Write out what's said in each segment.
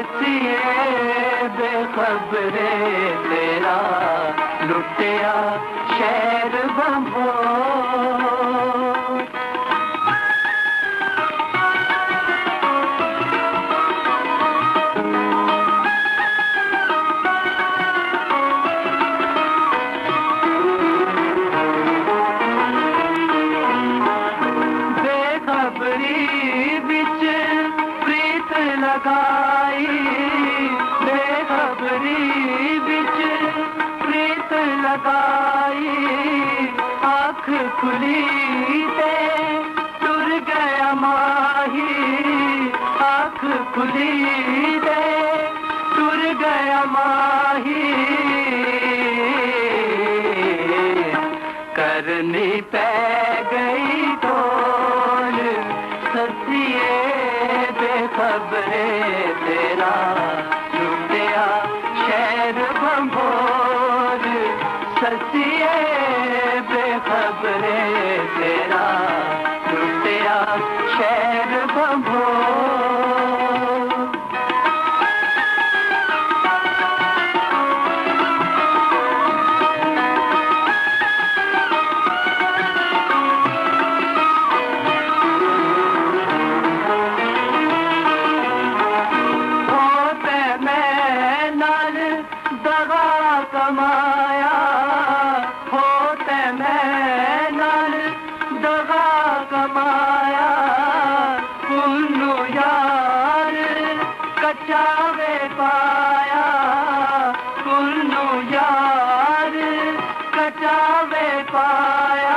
ससिए बेखबरे तेरा लुटिया शहर बंभोर। लगाई बेखबरी बिच प्रीत लगाई, आँख खुली ते टुर गया माही, आँख खुली ते टुर गया माही। करनी पै गई टोल ससिए बेखबरे तेरा लुटिया शहर बंभोर। ससिए बेखबरे तेरा लुटिया शहर बंभोर। कमाया होते मैं नर दगा कमाया, पुन्नु यार कचावे पाया, पुन्नु यार कचावे पाया।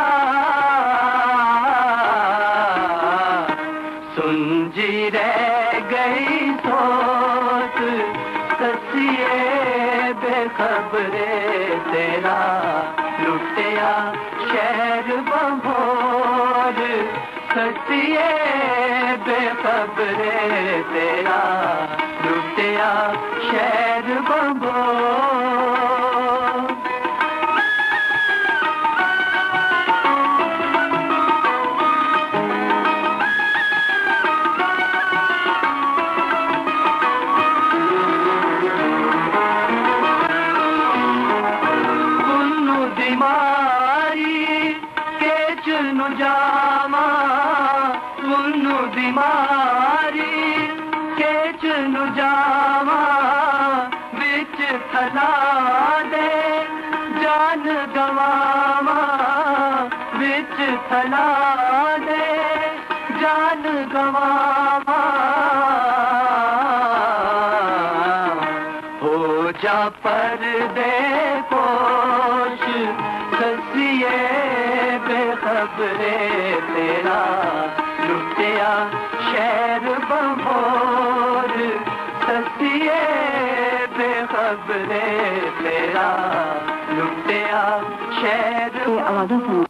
सुंजी रह गई सोच ससिए बेखबरे तेरा लुटिया शहर बंभोर। ससिए बेखबरे तेरा लुटिया शहर बंभोर। जामा पुन्नु बीमारी केच नु जामा, बिच थला दे जान गवामा, बिच थला दे जान गवामा। हो जा पर्दे पोश ससिए बेखबरे तेरा लुटिया शहर बंभोर। ससिए बेखबरे तेरा लुटिया शहर।